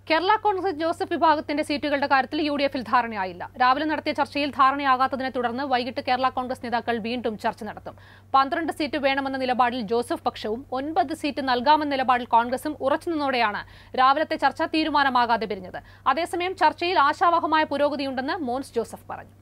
Kerala Congress Joseph വിഭാഗത്തിന്റെ സീറ്റുകളുടെ കാര്യത്തിൽ യുഡിഎഫിൽ ധാരണയായില്ല. രാവിലെ നടത്തിയ ചർച്ചയിൽ ധാരണയാകാത്തതിനെ തുടർന്ന് വൈകിട്ട് കേരള കോൺഗ്രസ് നേതാക്കൾ വീണ്ടും ചർച്ച നടത്തും. 12 സീറ്റ് വേണമെന്ന നിലപാടിൽ ജോസഫ് പക്ഷവും 9 സീറ്റ് നൽകാമെന്ന നിലപാടിൽ കോൺഗ്രസും ഉറച്ചുനിന്നതോടെയാണ് രാവിലത്തെ ചർച്ച തീരുമാനമാകാതെ പിരിഞ്ഞത്. അതേസമയം ചർച്ചയിൽ ആശാവഹമായ പുരോഗതിയുണ്ടെന്ന് മോൻസ് ജോസഫ് പറഞ്ഞു.